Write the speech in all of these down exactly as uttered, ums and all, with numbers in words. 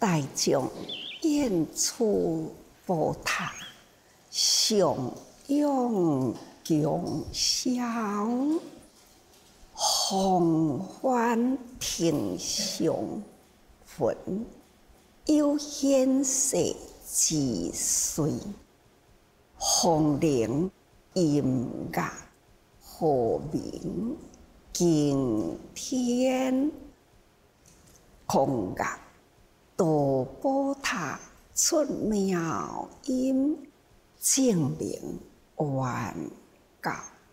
大众演出宝塔，上涌强销，洪欢庭上魂，有显世之岁，风铃音乐和鸣敬天，空乐道宝塔出妙音，证明原教。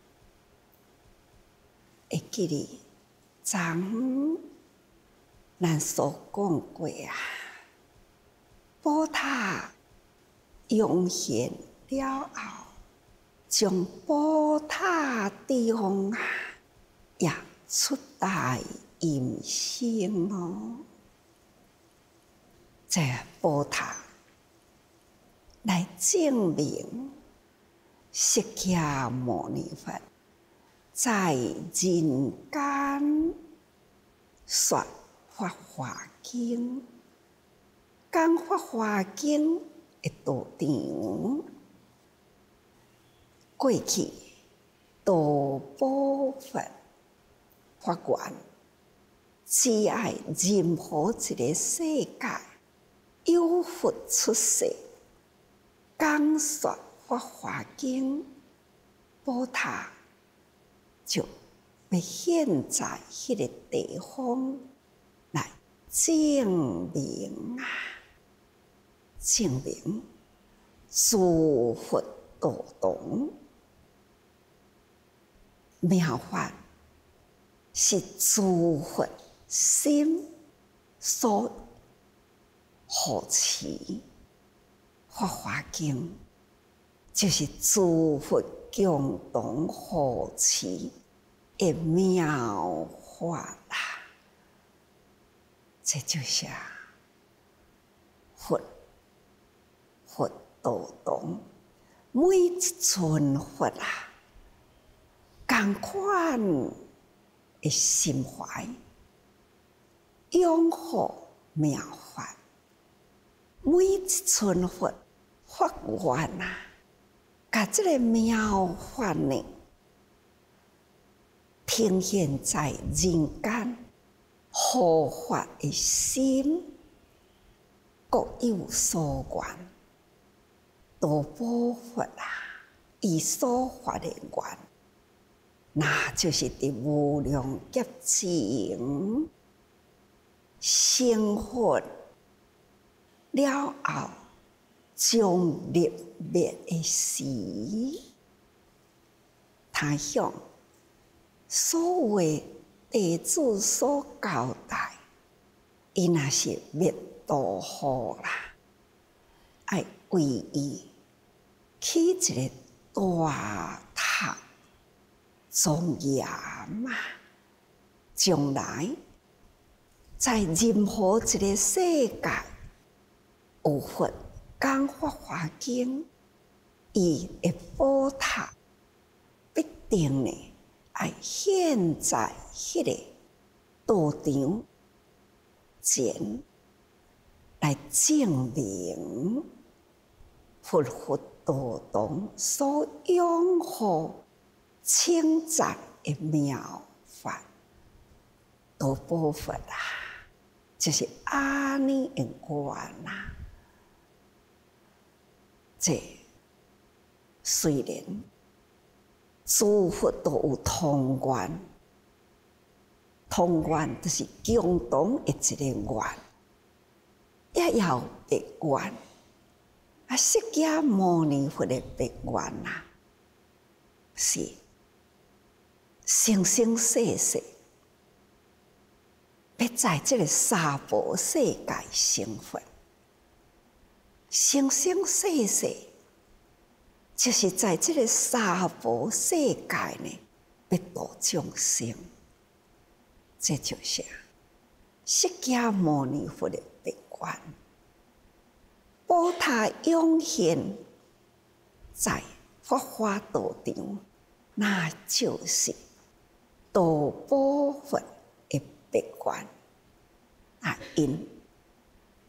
会记哩，昨昏咱所讲过啊，宝塔涌现了后，将宝塔地方啊，也出大音声哦。这宝塔来证明释迦牟尼佛在人间说法华经，讲法华经的道场，过去道宝佛法源，只爱任何一个世界有佛出世，讲说法华经，宝塔就要现在迄个地方来证明啊，证明诸佛道场妙法是诸佛心所护持，法华经就是诸佛共同护持的妙法啦。这就是佛佛道场，每一尊佛啊，同款的心怀，拥护妙法。每一尊佛法源啊，把这个妙法呢，呈现在人间，护法的心各有所愿。道宝佛啊，伊所发的愿，那就是伫无量劫前成佛了后，将立灭的时，他向所有弟子所交代，伊若是灭度后啦，爱为伊起一个大塔庄严啊！将来在任何一个世界，有佛讲法华经，伊的宝塔必定呢，爱现在迄个道场前来证明佛佛道场所拥护称赞的妙法。道宝佛啊，就是安尼的愿啊。这虽然诸佛都有同愿，同愿就是共同的一个愿，也有别愿。啊，释迦牟尼佛的别愿啊，是生生世世要在这个娑婆世界成佛。生生世世，就是在这个娑婆世界呢，要度众生。这就是释迦牟尼佛的别愿。宝塔涌现在法华道场，那就是道宝佛的别愿啊！因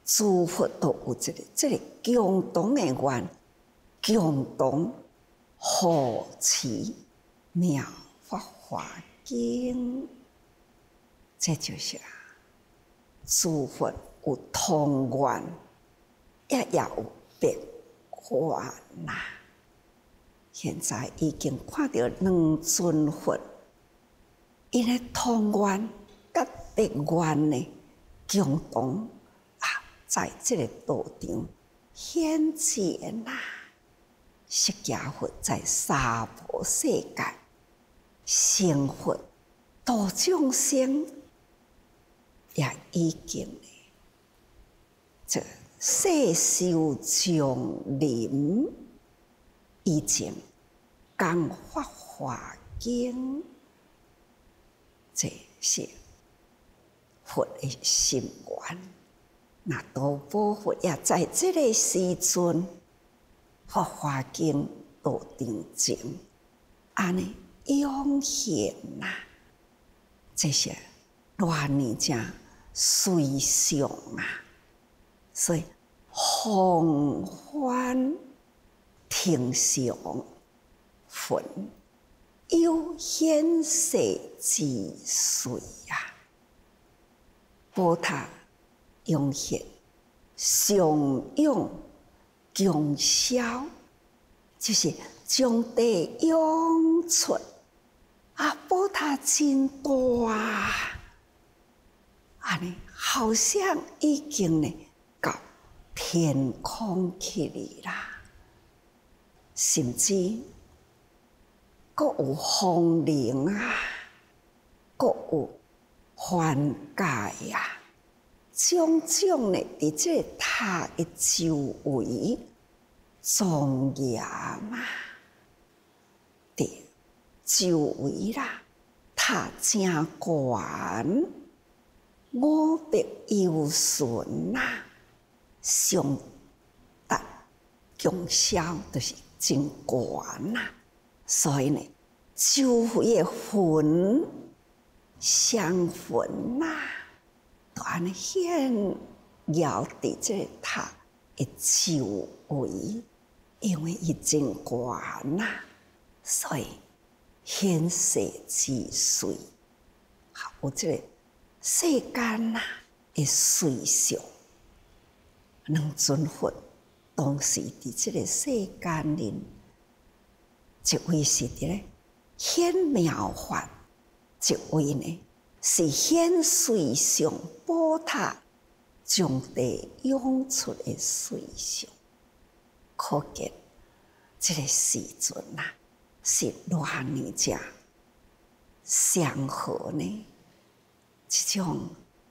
诸佛都有这个这个共同的愿，共同护持妙法华经，这就是啊，诸佛有同愿，也也有别愿呐。现在已经看到两尊佛，因为同愿甲别愿呢，共同啊，在这个道场显现啦。释迦佛在娑婆世界成佛度众生，也已经呢，这世寿将临以前讲法华经，这是佛的心愿。那多宝佛也在这个时阵，法华经道场前，安尼涌现呐，这些偌尼正随想啊，所以弘法听想分有显世之水啊，宝塔涌现上涌强消，就是将地涌出啊，宝塔真大啊！安尼好像已经呢到天空去哩啦，甚至阁有风铃啊，阁有幻界啊，种种呢伫这塔的周围庄严啊，伫周围啦，塔正悬，五百由旬啊，上达强消就是真悬啊，所以呢，周围的魂相魂呐，都安尼显耀伫这塔的周围，因为伊真悬呐，所以显世之水，有这个世间呐的随想，两尊佛当时伫这个世间里，一位是伫咧显妙法，一位呢是显随想宝塔将地涌出的随想，可见这个时阵呐，是偌尼正祥和呢？这种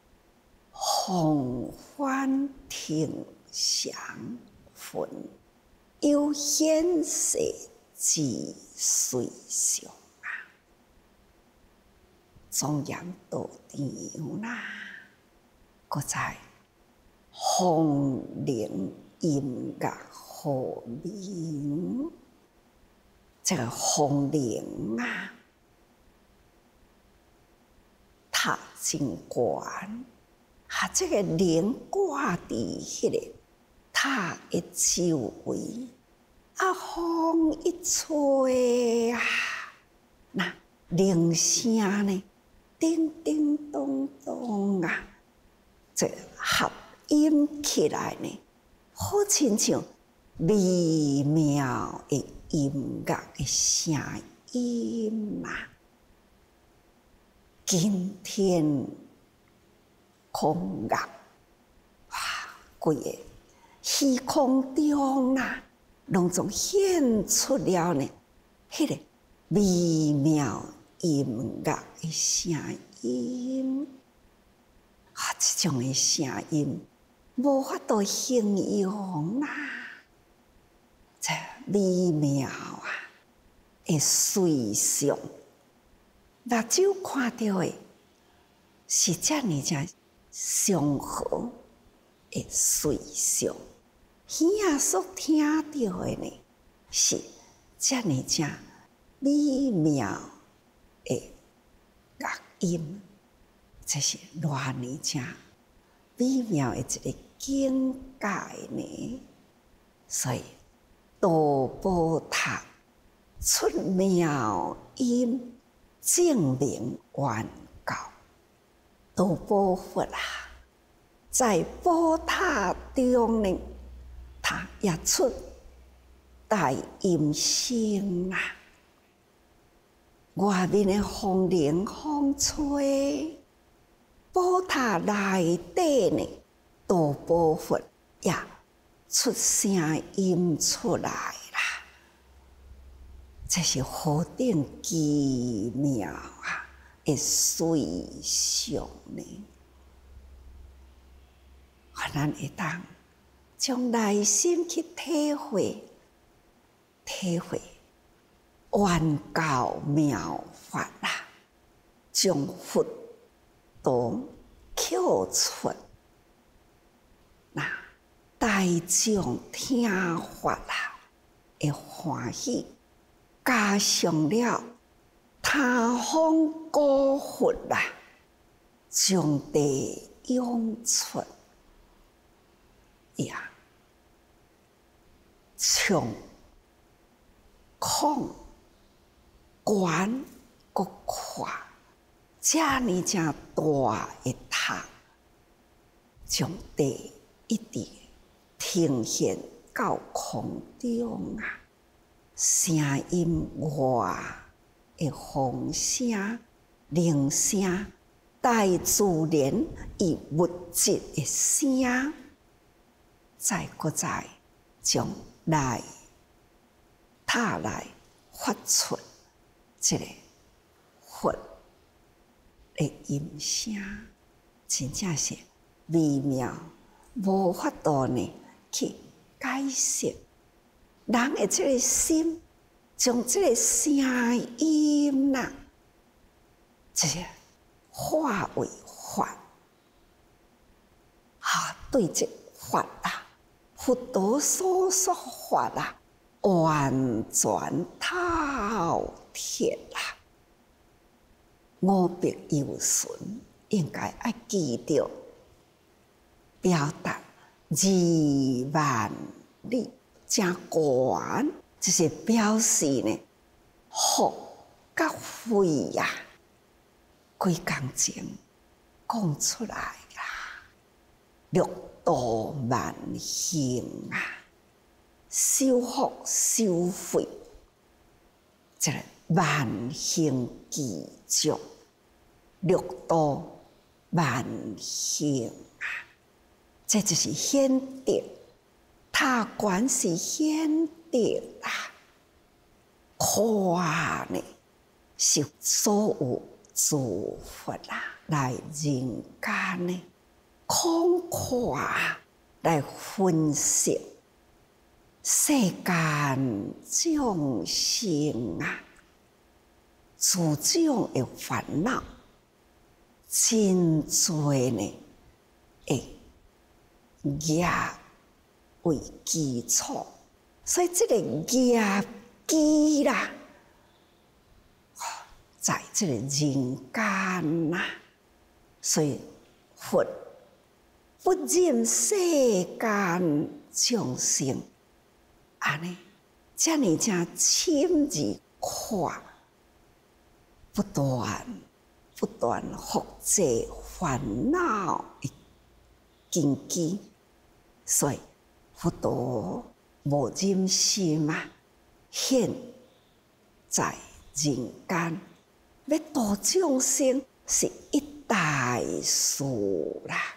弘法听想分有显世之随想啊，庄严道场啦，搁在风铃音乐和鸣，这个风铃啊，塔真悬，啊，这个铃挂伫迄个塔的周围，啊，风一吹啊，那铃声呢，叮叮咚咚啊，这合音起来呢，好亲像微妙的音乐的声音啊，今天空乐，哇，规个虚空中啊，拢总显出了呢，迄个微妙音乐的声音啊，这种的声音无法度形容啦，这微妙啊的随想，目睭看到的是遮尔正祥和的随想，耳仔所听到的呢是遮尔正美妙的乐音，这是偌尼正美妙的一个境界呢？所以道宝塔出妙音，证明原教。道宝佛啊，在宝塔中呢，他也出大音声啊！外面的风铃风吹，宝塔内底呢，道宝佛也出声音出来啦。这是何等奇妙啊！的随想呢，咱会当将内心去体会，体会原教妙法啦，将佛道扣出，那大众听法啦，会欢喜，加上了他方古佛啦，将地涌出呀，从空观个看，这呢正大一塔，将地一直呈现到空中啊，声音外的风声、铃声、大自然与物质的声，再搁再将内塔内发出这个佛的音声，真正是微妙，无法度呢去解释。人的这个心，将这个声音呐，这个化为法，啊，对这法啊，佛陀所说法啊，完全透彻啦。五笔有顺，应该要记着表达二万里。真悬，就是表示呢，福甲慧呀，几工前讲出来啦，六道万行啊，修福修慧，这个万行具足，六道万行啊，这就是显德。塔观是显德啦，看呢是所有诸佛啦来人间呢，空看来分析世间众生啊，诸种的烦恼，真多呢，诶，业为基础，所以这个业基啦，在这个人间呐，所以佛不忍世间众生，安尼，这样正深入看，不断不断复制烦恼的根基，所以。佛陀无忍心啊，现在人间要度众生是一大事啦。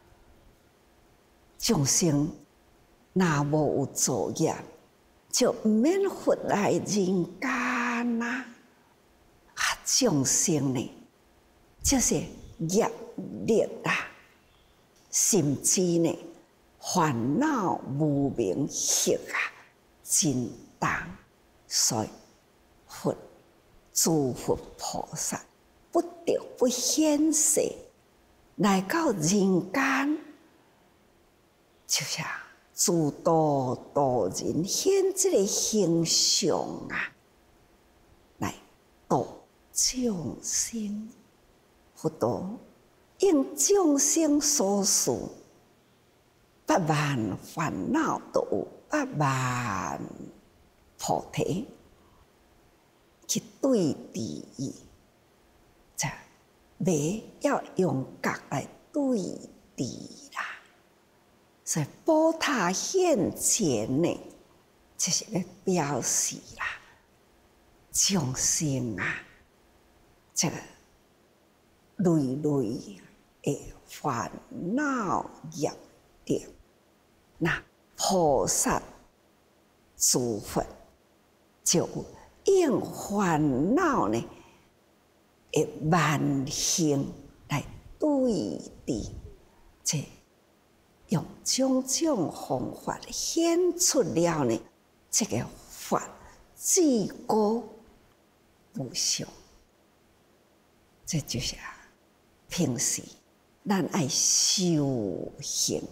众生若无有作业，就毋免佛来人间啦。啊，众生呢，就是业力啊，甚至呢。烦恼无明习啊，真重，所以佛诸佛菩萨不得不显世来到人间，就像自度度人显这个形象啊，来度众生。佛陀应众生所需。 八万烦恼都有八万菩提去对治伊，这未要用角来对治啦。所以宝塔现前呢，就是要表示啦，众生啊，这个累累的烦恼业力，那菩萨诸佛就用烦恼呢的万行来对治，这用种种方法显出了呢，这个法至高无上。这就是啊，平时咱爱修行，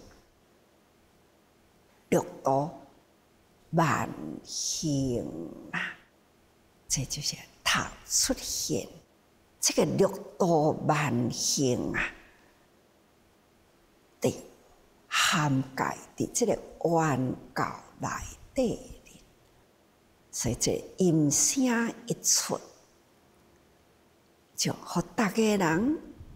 六度万行啊，这就是它出现这个六度万行啊，对。涵盖伫这个原教内底，所以这音声一出，就互大家人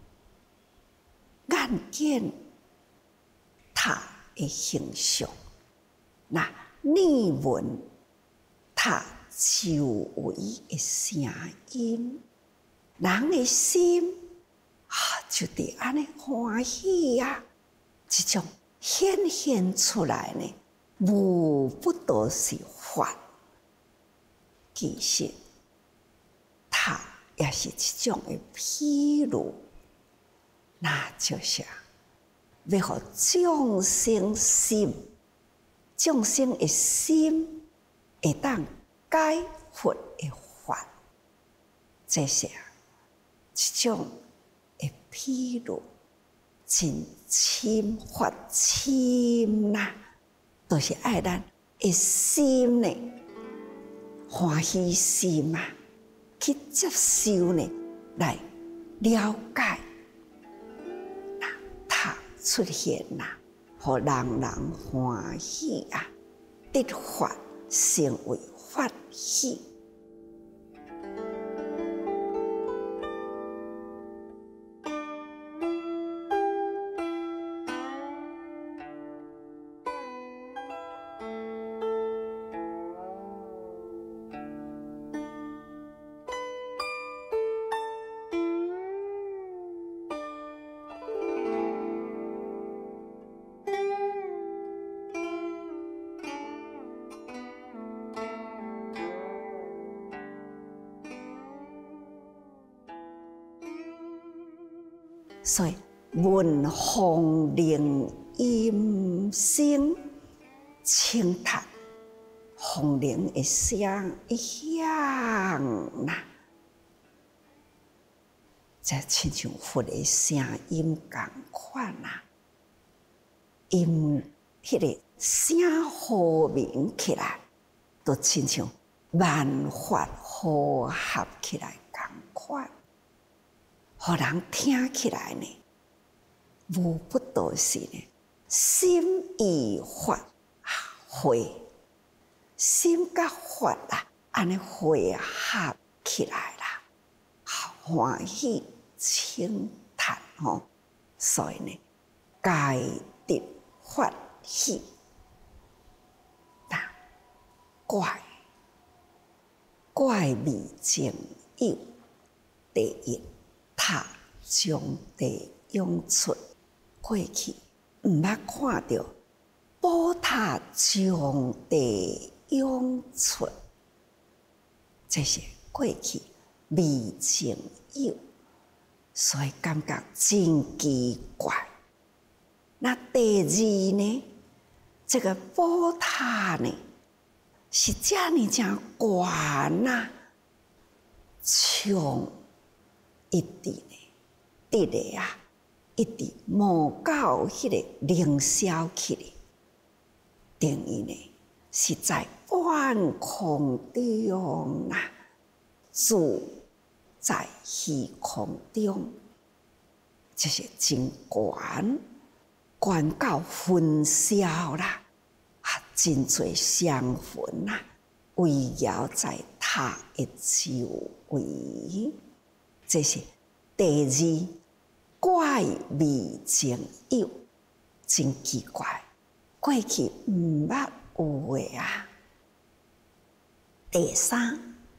眼见他的形象，那耳闻他周围的声音，人的心啊，就得安尼欢喜呀、啊，这种。显现出来呢，无不都是法。其实，它也是一种的披露，那就是要互众生心，众生的心会当解脱的法，这是一种的披露。真深发深呐，都、就是爱咱的心呢，欢喜心啊，去接受呢，来了解，那它出现呐，互人人欢喜啊，得法成为法喜。所以闻风铃音声，轻叹风铃的声一响呐，这亲像佛的声音共款呐，因迄个声和鸣起来，都亲像万法和合起来共款。互人听起来呢，无不都是呢，心与法会，心甲法啊，安尼会合起来啦，欢喜轻叹吼，所以呢，皆得法喜，那怪怪味情有第一。他将地涌出，过去毋捌看到宝塔将地涌出，这是过去未曾有，所以感觉真奇怪。那第二呢？这个宝塔呢，是这呢真悬呐，像。一直呢，直个啊，一直摸到迄个凌霄去咧，等于呢是在半空中啊，住在虚空中，这是真悬关到焚烧啦，啊，真侪香魂啊，围绕在塔的周围。这是第二怪味情有，真奇怪，过去毋捌有的啊。第三，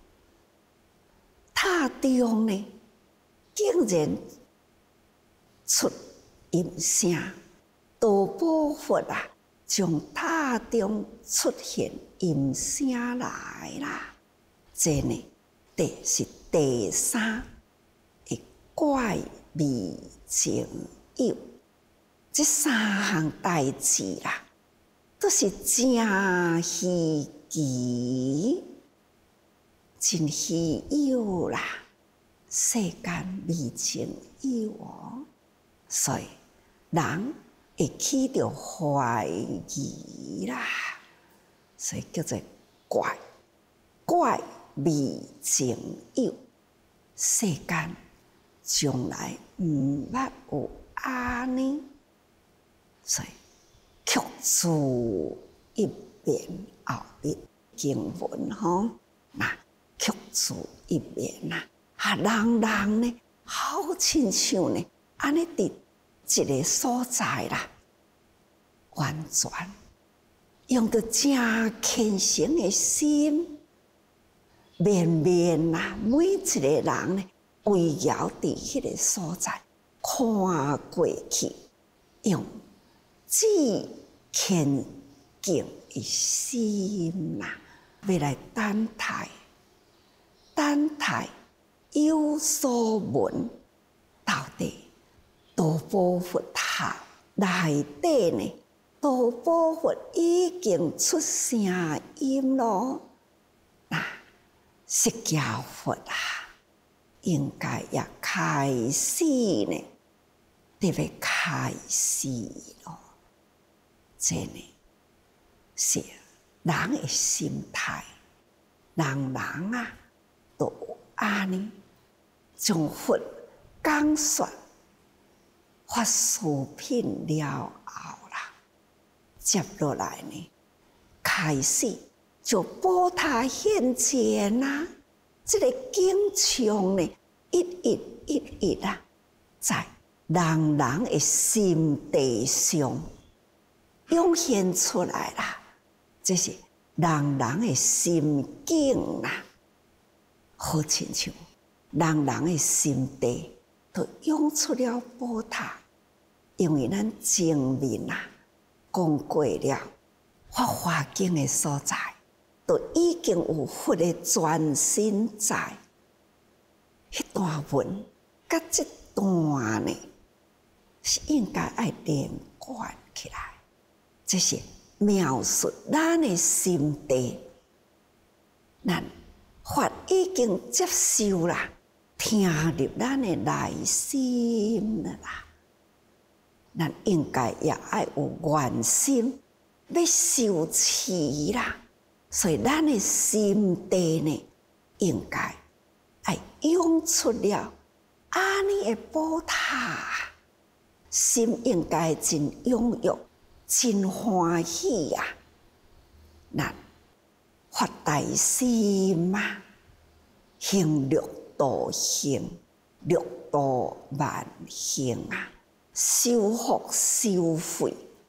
塔中呢，竟然出音声，道宝佛啊，从塔中出现音声来啦。这呢，第是第三的怪味情有，这三项代志啦，都是真稀奇。真稀有啦，世间未曾有哦，所以人会起着怀疑啦，所以叫做怪怪未曾有，世间从来毋捌有安尼，所以曲注一边后面经文吼，那。曲注一面呐，啊，人人呢，好亲像呢，安尼伫一个所在啦，完全用着真虔诚的心，面面呐，每一个人呢，围绕伫迄个所在看过去，用至虔敬的心呐，要来等待。等待有所闻，到底道宝佛塔内底呢？道宝佛已经出声音咯。那释迦佛啊，应该也开始呢，特别开始咯。这呢是人的心态，人人啊。都安尼，将佛讲说法事品了后啦，接落来呢，开始就宝塔现前啦，这个景象呢，一一一一啊，在人人的心地上涌现出来啦，这是人人的心境啦。好亲像人人的心地都涌出了宝塔，因为咱前面啊讲过了法华经的所在，都已经有佛的全身在。迄段文甲这段呢，是应该爱连贯起来，这是描述咱的心地，咱。法已经接受啦，听入咱的内心了啦。咱应该也爱有愿心，要受持啦。所以咱的心地呢，应该爱涌出了安尼的宝塔，心应该真踊跃，真欢喜呀、啊。咱。发大心嘛，行六道行，六道万行啊，修福修慧。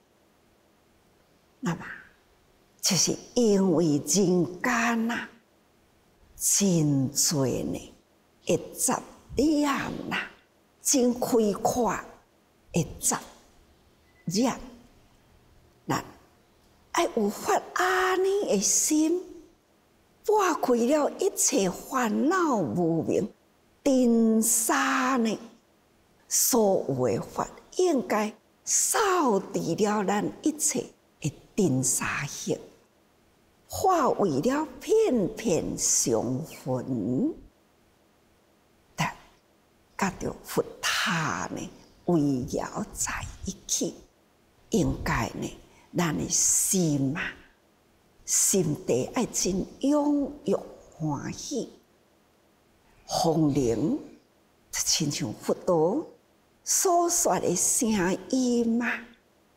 那么，就是因为人间啊，真多呢，会杂染呐，真开阔，会杂染。那爱有发安尼的心。拨开了一切烦恼无明尘沙呢，所有的法应该扫除了咱一切的尘沙业，化为了片片香魂，但甲着佛塔呢围绕在一起，应该呢，咱的心啊。心地爱真踊跃欢喜，风铃就亲像佛陀所说的声音啊，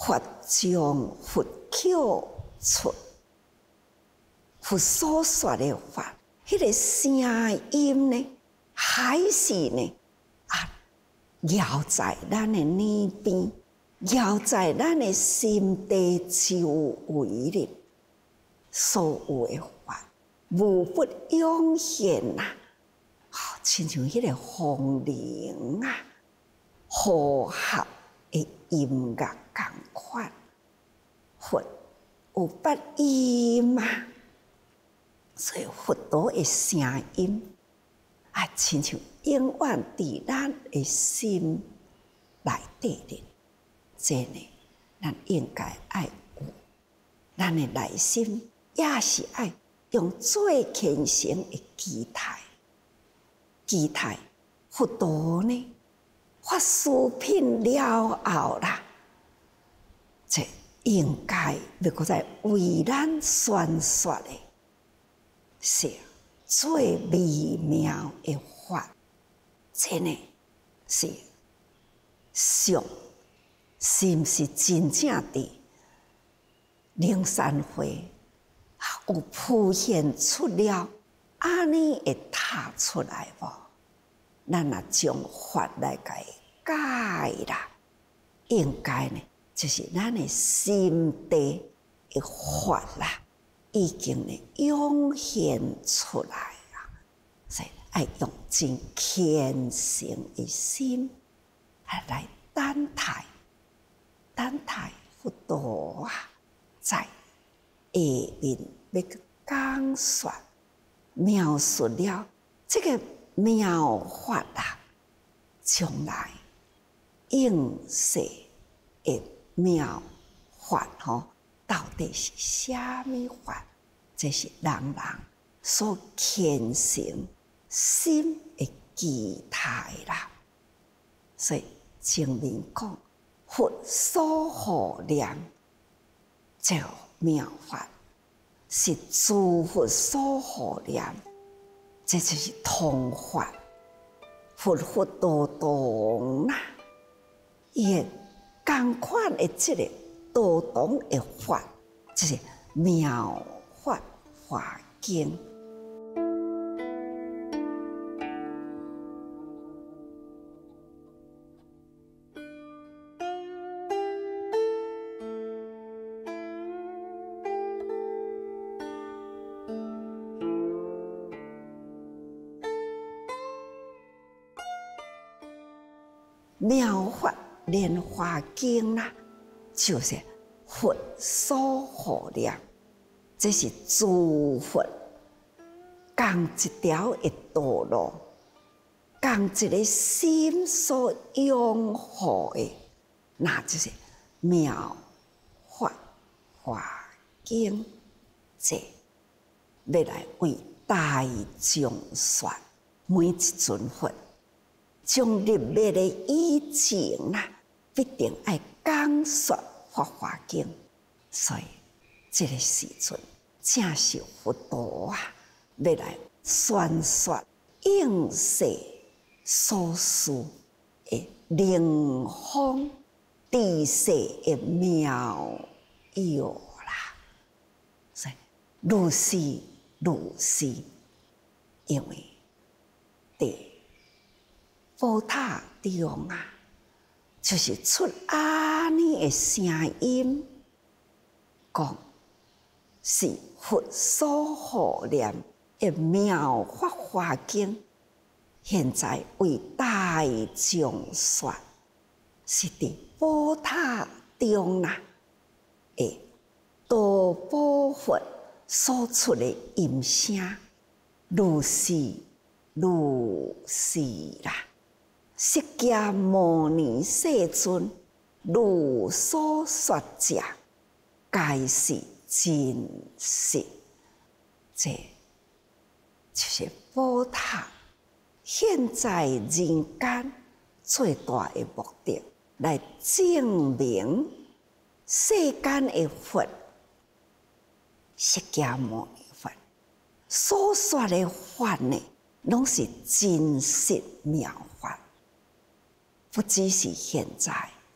佛将佛口出，佛所说的法，迄、那个声音呢，还是呢啊，摇在咱的耳边，摇在咱的心地周围里，所有的法无不涌现呐，好、哦，亲像迄个风铃啊，和合的音乐同款。佛有八音啊，所以佛陀的声音啊，亲像永远伫咱的心内底哩。这呢，咱应该爱有，咱的内心也是爱用最虔诚的期待，期待佛陀呢发施品了后啦，这应该要搁再为咱宣说的是最美妙的法，这呢是上是毋是真正伫灵山会有浮现出了安尼会踏出来无？咱若将法来甲伊解啦，应该呢就是咱的心地的法啦，已经呢涌现出来啊！所以爱用真虔诚的心来等待。等待佛陀啊，在下面要讲说描述了这个妙法啊，将来应世的妙法吼，到底是啥物法？这是人人所虔诚心的期待啦。所以前面讲。佛所护念，这个妙法是诸佛所护念，这就是通法，佛佛道同啦。伊同款的这个道同的法，就是妙法华经。妙法莲华经啦，就是佛所护念，这是诸佛共一条的道路，共一个心所拥护的，那就是妙法华经。这要来为大众说，每一尊佛。将入灭的以前啦，必定爱讲说法华经，所以这个时阵正是佛陀啊，要来宣说应世所需的灵方智世的妙药啦。所以如是如是，因为对。宝塔中啊，就是出安尼的声音，讲是佛所护念的妙法华经，现在为大众说，是伫宝塔中啊的多宝佛所出的音声，如是如是啦。释迦牟尼世尊如所说者，皆是真实。这就是宝塔现在人间最大的目的，来证明世间的佛，释迦牟尼佛所说的法呢，拢是真实妙法。不只是现在，就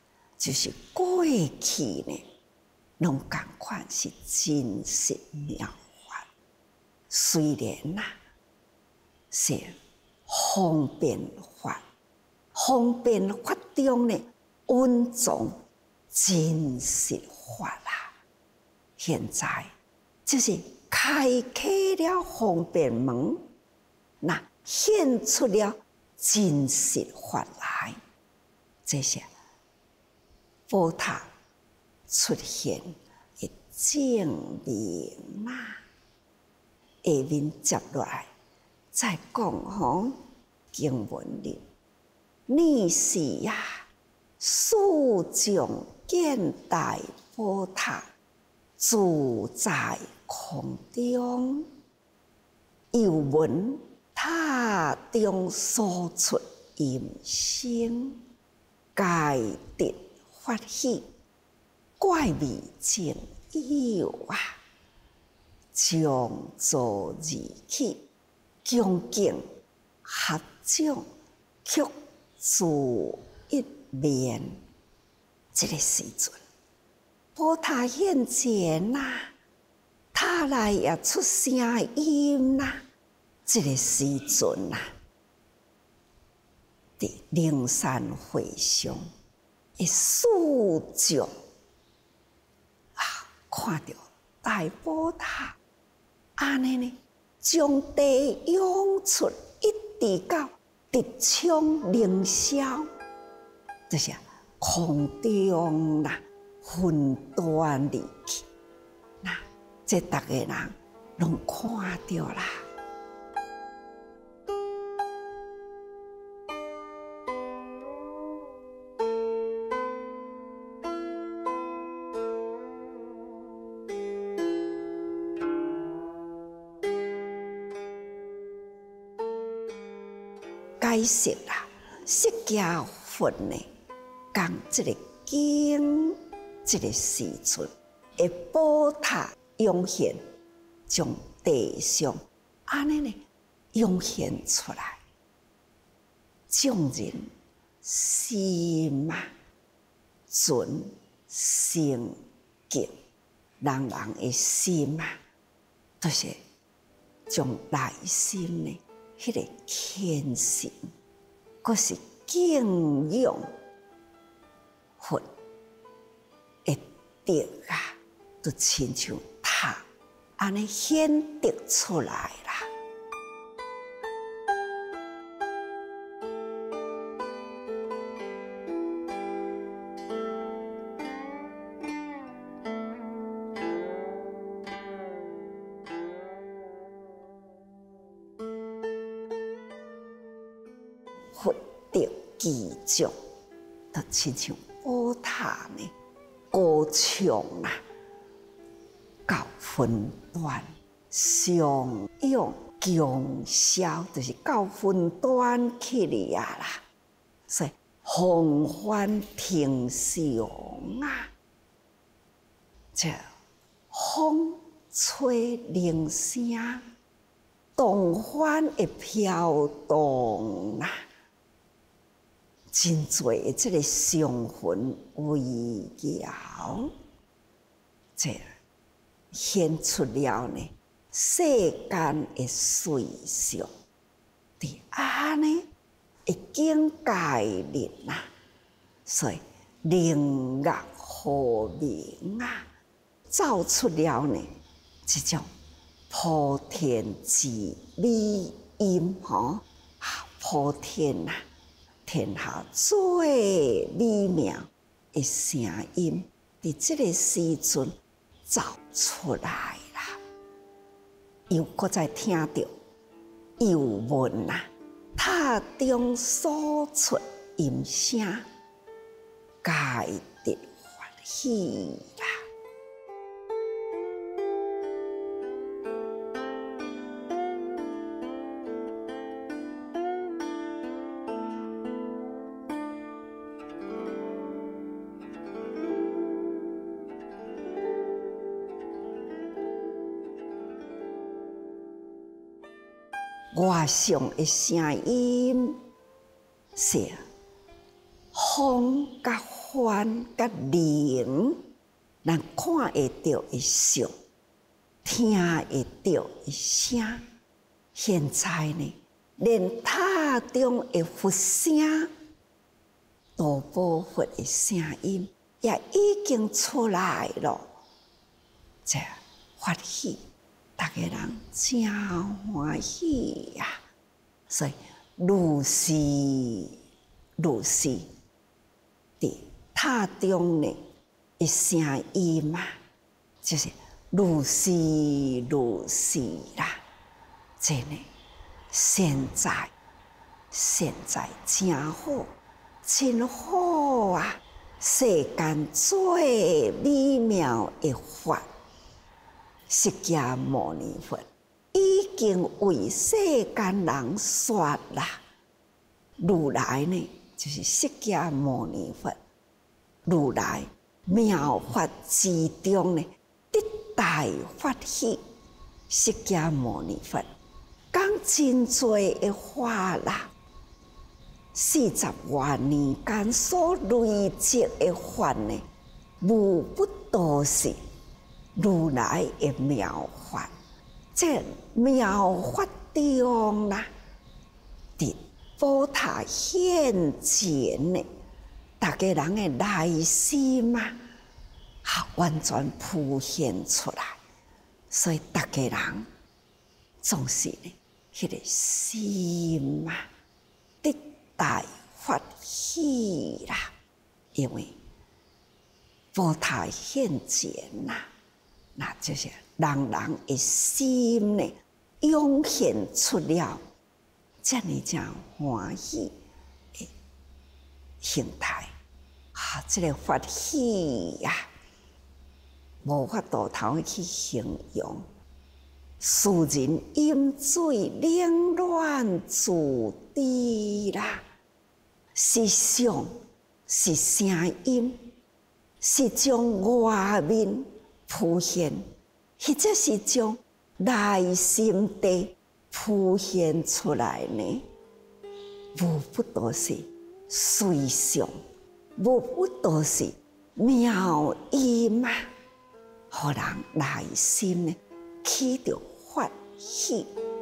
就是过去呢，拢共款是真实妙法。虽然呐、啊、是方便法，方便法中呢蕴藏真实法啦。现在就是开启了方便门，那现出了真实法来，这些宝塔出现的证明啦。下面接落来再讲吼经文里，你是呀，四种见大宝塔住在空中，又闻塔中所出音声，皆得发喜，怪味真有啊！将座而起，恭敬合掌，曲住一面。这个时阵，宝塔现前啦，塔内也出声音啦。这个时阵啊，伫灵山会上，一四众啊，看到大宝塔。安尼呢，将地涌出，一直到直冲凌霄，就是空中啦，分段离去。那这逐个人拢看到啦。解释啦，释迦佛呢，讲这个经，这个时阵，会宝塔涌现，从地上安尼呢涌现出来，众人心啊存心敬，人人的心啊，都是从内心呢。迄个虔诚，佫是敬仰佛的德啊，都亲像塔安尼显得出来啦。佛得其中，就亲像宝塔呢，高墙啊，到分段上涌强销，就是到分段去了啦。所以风帆平常啊，这风吹铃声，动帆会飘动啊。真多这个上魂微摇，这显出了呢世间的瑞相，伫安尼一境界里呐，所以灵乐和鸣啊，造出了呢这种普天之美音吼，普天呐。天下最美妙的声音，伫这个时阵走出来啦。又搁再听到，又闻啊，塔中所出音声，皆得欢喜啦。外上的声音是风甲欢甲灵，咱看会到的相，听会到的声。现在呢，连塔中的佛声，大部分的声音也已经出来了，这发喜，大家人真欢喜呀、啊！所以如是如是，伫塔中呢的声音嘛，就是如是如是啦。真的，现在现在真好，真好啊！世间最美妙的法，释迦牟尼佛已经为世间人说啦。如来呢，就是释迦牟尼佛，如来妙法之中呢，得大法喜，释迦牟尼佛讲真多的话啦。四十万年间所累积的法呢，无不都是如来的妙法。这妙法中啦，伫宝塔现前呢，大家人的内心嘛，啊，完全浮现出来。所以大家人总是呢，迄个心嘛，得大法喜啦，因为宝塔现前呐，那就是人人的心呢，涌现出了这么正欢喜的形态啊！这个法喜呀、啊，无法度头去形容。世人饮水冷暖自知啦，是相是声音，是将外面浮现，或者是将内心地浮现出来呢？无不都是随相，无不都是妙音嘛，互人内心呢起着法喜。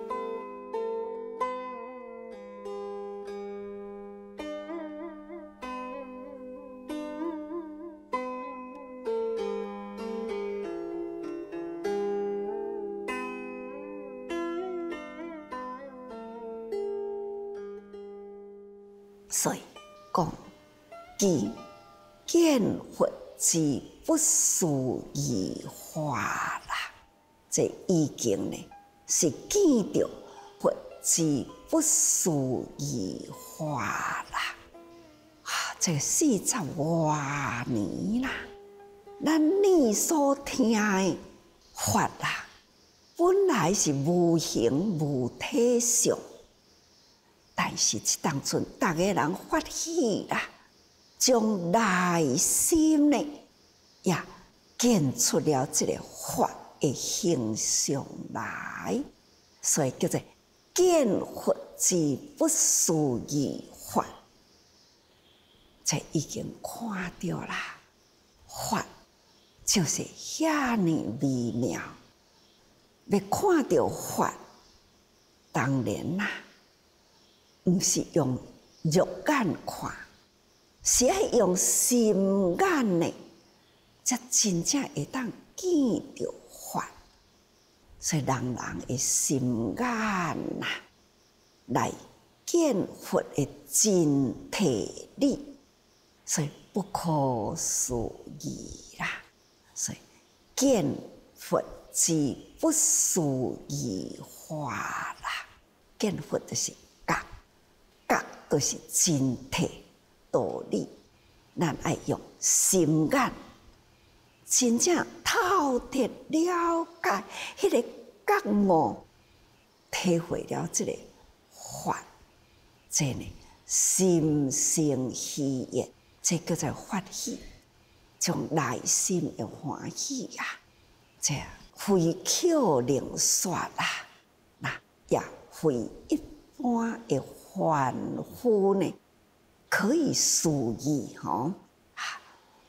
所以讲，其见佛之不思议化啦。这已经呢是见到佛之不思议化啦。啊，这四十多年啦，咱你所听的法啦，本来是无形无体相。但是，这当阵，大家人发喜啦，将内心呢也见出了这个法的形象来，所以叫做见佛之不思议法。这已经看到啦，法就是遐尼微妙。要看到法，当然啦。毋是用肉眼看，是要用心眼呢，才真正会当见到法。所以人人的心眼呐，来见佛的真体理，所以不可思议啦。所以见佛之不思议化啦，见佛就是觉。觉都是真体道理，咱爱用心眼，真正透彻了解迄个觉悟，体会了这个法，这呢心生喜悦，这叫做法喜，将内心的欢喜呀、啊，这非口能说啦，那也非一般的。凡夫呢，可以思议吼，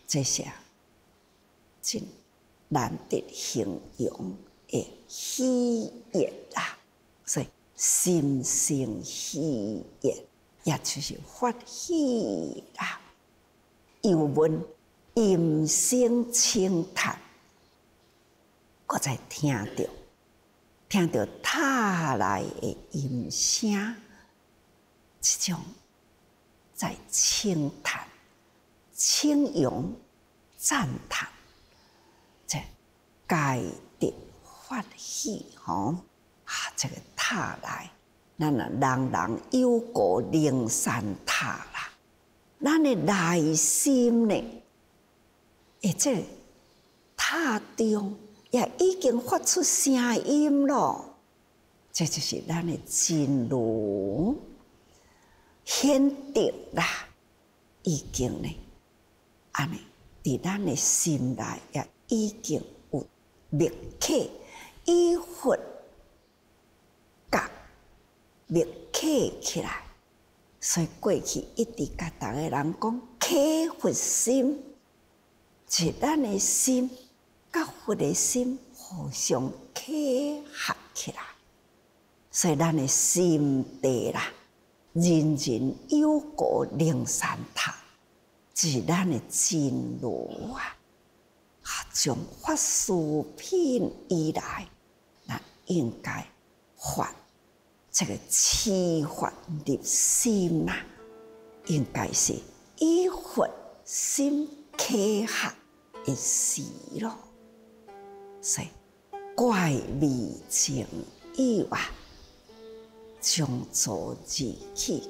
这些真难得形容的喜悦啦，所以心生喜悦，也就是发喜啦。又闻音声轻叹，我才听到听到塔来的音声，这种在轻叹、轻扬、赞叹，这该得发喜吼啊！这个塔来，咱啊人人有个灵山塔啦，咱的内心呢，诶，这塔中也已经发出声音咯，这就是咱的真如显得啦，已经呢，安尼伫咱的心内也已经有密刻以佛觉密刻起来。所以过去一直甲逐个人讲刻佛心，是咱的心甲佛的心互相契合起来。所以咱的心地啦，人人有个灵山塔，是咱的真如啊！啊，从发师品以来，咱应该发这个启发入心啊，应该是以佛心契合的事咯。所以怪味情意啊，将作而起。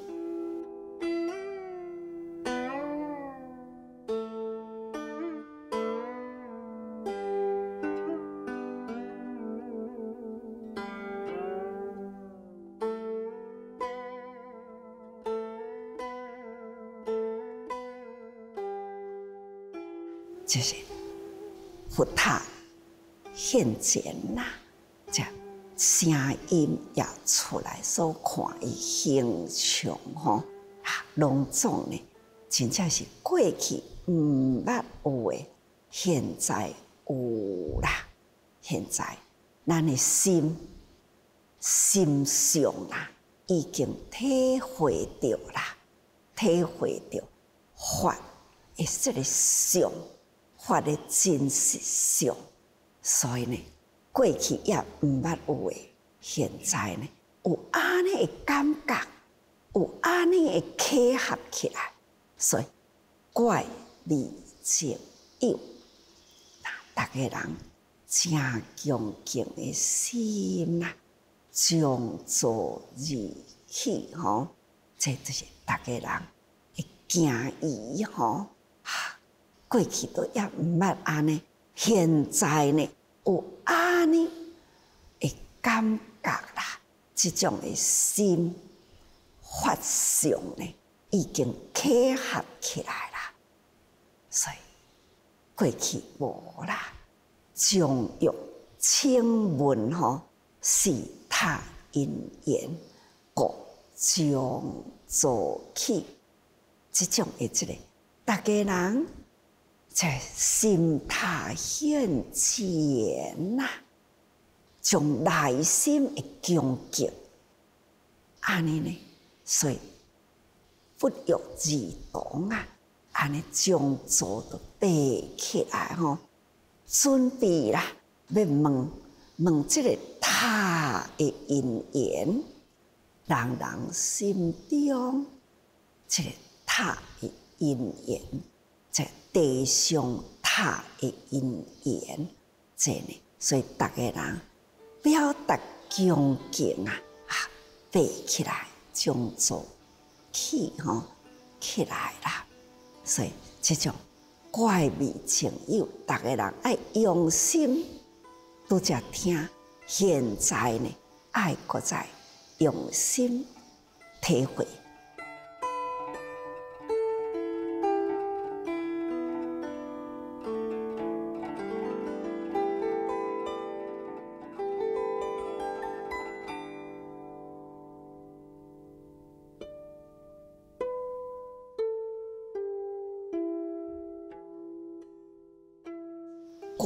就是佛塔现前啦，这声音也出来，所看伊形象吼啊，拢总呢，真正是过去毋捌有诶，现在有啦。现在咱诶心心上啦，已经体会到啦，体会到法诶，这个相。法的真实相，所以呢，过去也毋捌有诶，现在呢有安尼诶感觉，有安尼诶契合起来，所以怪味情有，大家人正恭敬诶心啊，将作而起吼，这就是大家人会惊伊吼。过去都也毋捌安尼，现在呢有安尼的感觉啦，这种的心法相呢已经契合起来啦。所以过去无啦，将欲请问吼，是他因缘，故将做起，这种的这个大家人。在心塔现前呐，从内心的恭敬，安尼呢，所以不欲而动啊，安尼将座都背起来吼，准备啦，要问问这个塔的因缘，人人心中这个塔的因缘。这地上塔的因缘，这呢，所以大家人表达恭敬啊，啊，背起来，将做起吼起来啦。所以这种怪味情有，大家人爱用心拄则听，现在呢爱搁再用心体会。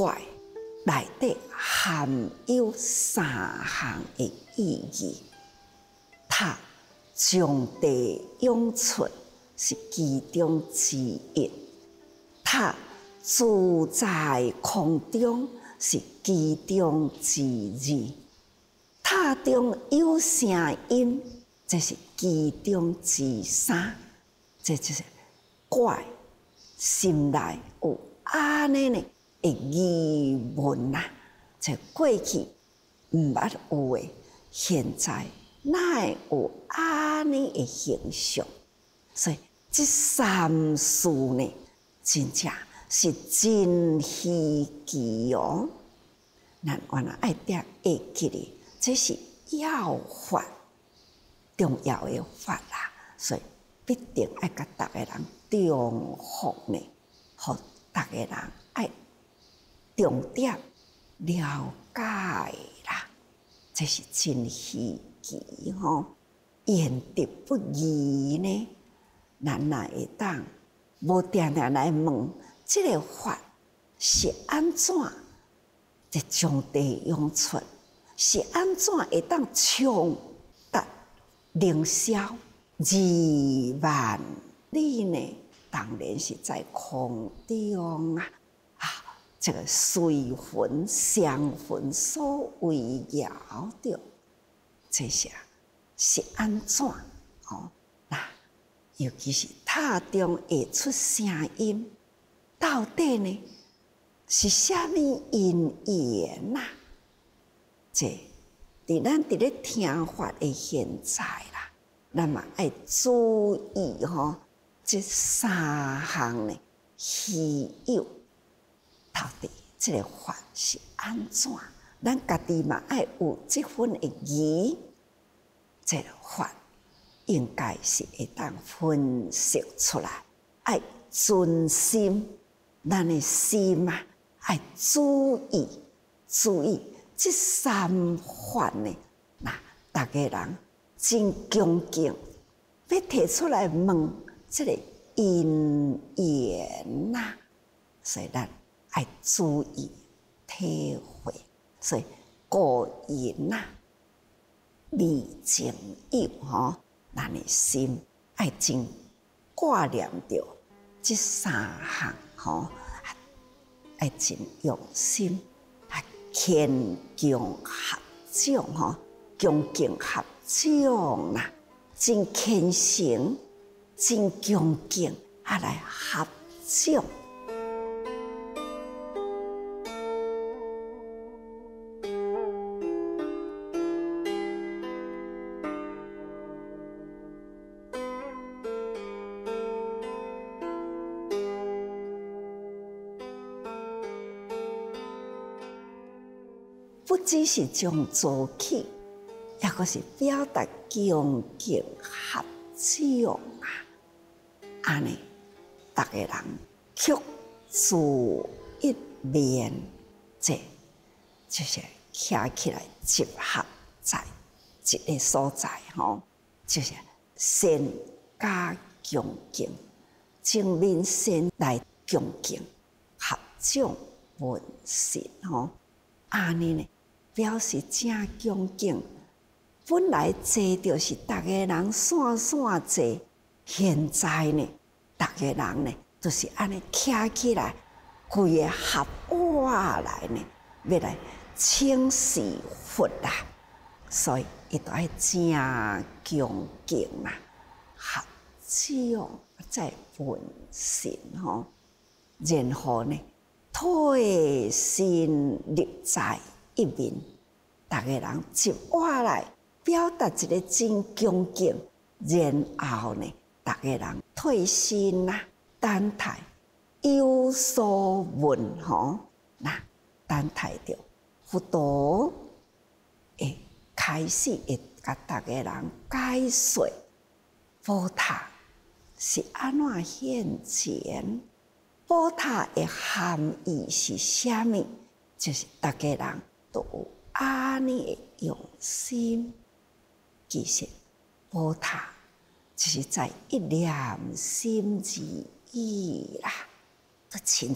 怪内底含有三项的意义。塔将地永存是其中之一，塔住在空中是其中之二，塔中有声音，这是其中之三。这就是怪心内有安尼呢的疑问啊！这过去毋捌有诶，现在哪会有安尼的形象？所以这三事呢，真正是真稀奇哦。咱原来爱点会记哩，这是要法，重要的法啦，所以必定爱甲逐个人重复呢，互逐个人爱重点了解啦。这是真稀奇吼，言之不疑呢。咱若会当无定定来问，这个法是安怎？这将地永存是安怎会当长达凌霄二万里呢？当然是在空中啊！啊，这个随魂相魂所围绕着，这些是安怎？哦，那尤其是塔中会出声音，到底呢？是虾米因缘呐？这伫咱伫咧听法的现在啦，咱嘛爱注意吼，这三项呢稀有，到底这个法是安怎？咱家己嘛爱有这份的疑，这个法应该是会当分析出来，爱尊心，咱的心啊。爱注意，注意这三法呢，那大家人真恭敬，要提出来问这个因缘呐，所以咱爱注意体会，所以个人呐，未情有吼，咱的心爱真挂念着这三项吼。爱真用心，啊，谦恭合掌吼，恭敬合掌啦，真虔诚，真恭敬，啊来合掌。不只是将做起，也阁是表达恭敬合掌啊！安尼，逐个人曲自一面，这就是徛起来集合在一个所在吼，就是先加恭敬，正面先来恭敬合掌问神吼，安尼呢？表示真恭敬，本来坐就是逐个人散散坐，现在呢，逐个人呢，就是安尼徛起来，规个合我来呢，要来请示佛啦，所以伊都爱真恭敬啦，合掌再问神吼，然后呢，退心立在一面，逐个人集我来表达一个真恭敬，然后呢，逐个人退心啦，等待有所问吼，那等待着佛陀会开始会甲逐个人解说宝塔是安怎现前，宝塔的含义是啥物？就是逐个人都有安尼的用心，其实宝塔就是在一念心之意啦，都亲像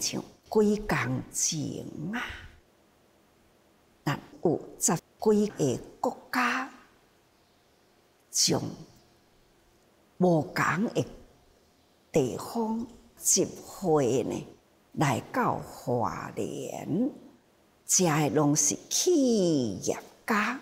几工前啊，咱有十几个国家将无同的地方集会呢，来到花莲，遮的拢是企业家，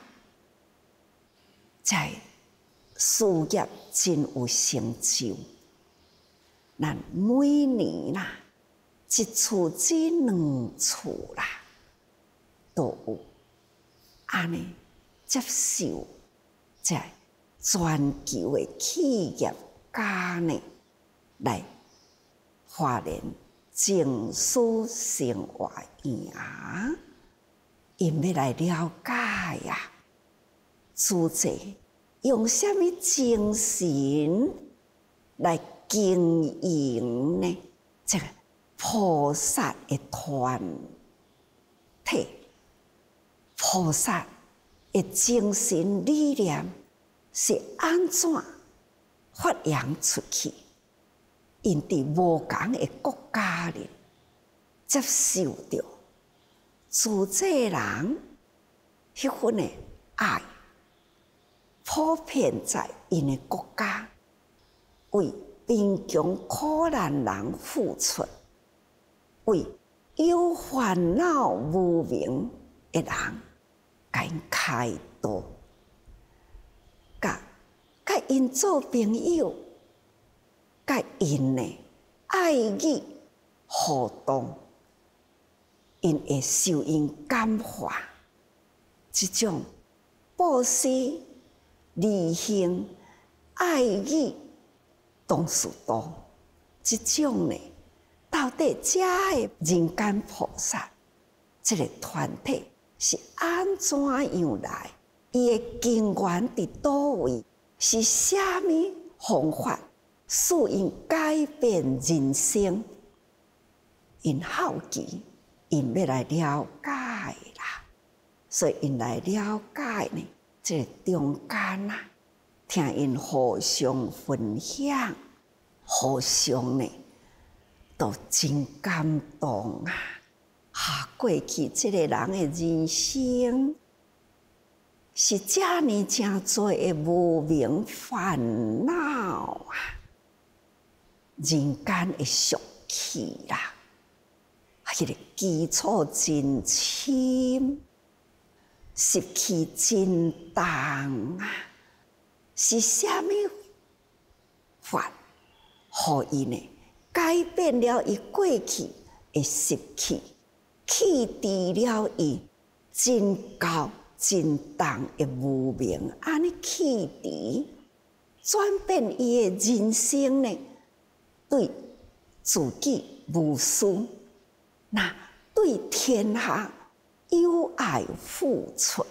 在事业真有成就。咱每年啦，一厝至两厝啦，都有安尼接受这全球的企业家呢来花莲情思生活营，因要来了解呀、啊，主者用什么精神来经营呢？这个菩萨的团体，菩萨的精神理念是安怎发扬出去？因伫无同的国家里接受到自这人迄份的爱，普遍在因的国家，为贫穷苦难人付出，为有烦恼无明的人，甲因开导，甲甲因做朋友，甲因呢爱意互动，因会受因感化。这种布施、利行、爱意同事多，这种呢，到底这的人间菩萨，这个团体是安怎样来？伊的根源伫倒位？是啥物方法使因改变人生？因好奇，因要来了解啦，所以因来了解呢，这个中间啊，听因互相分享，互相呢都真感动啊！啊，过去这个人的人生是遮尼真多的无明烦恼啊，人间的俗气啦，迄个基础真深，习气真重啊，是啥物法，互伊呢改变了伊过去的习气，去除了伊真高真重的无明，安尼去除，转变伊的人生呢，对自己无私，那对天下有爱付出，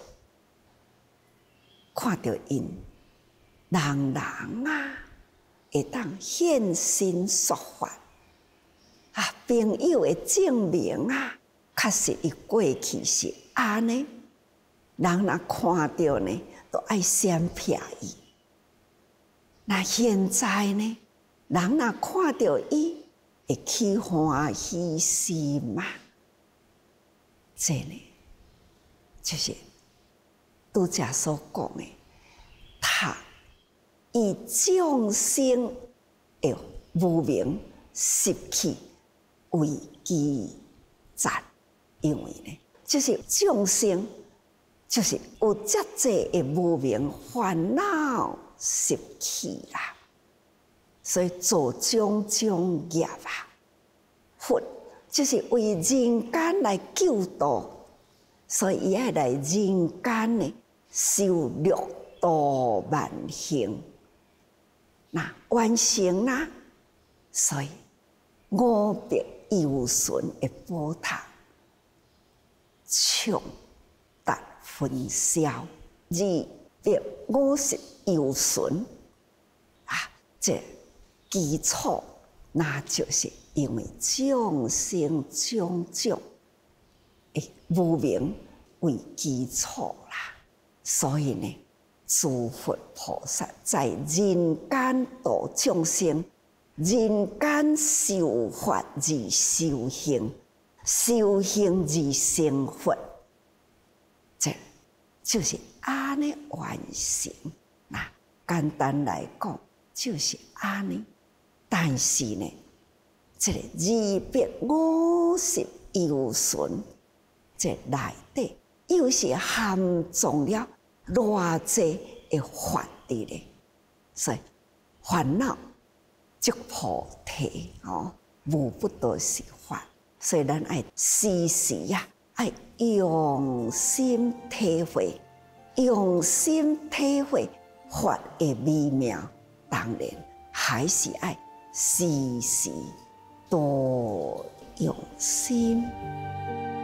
看到因人人啊，会当现身说法啊，朋友的证明啊，确实伊过去是安尼。人若看到呢，都爱闪避伊。那现在呢，人若看到伊，会起欢喜心嘛？这呢，就是拄则所讲的，他以众生的无明习气为基赞，因为呢，就是众生。就是有遮济的无明烦恼习气啦，所以做种种业啊，佛就是为人间来救度，所以伊爱来人间呢，修六道万行，那完成啦，所以五百由顺的宝塔，唱。分销二百五十由顺啊，这基础那就是因为众生种种诶无明为基础啦，所以呢，诸佛菩萨在人间度众生，人间修法而修行， 修行而成佛，这就是安尼完成。那简单来讲，就是安尼。但是呢，这个二百五十由旬，这内底又是含藏了偌济的法伫咧，所以烦恼即菩提哦，无不都是法。所以咱爱时时呀，爱用心体会，用心体会法的美妙。当然，还是爱时时多用心。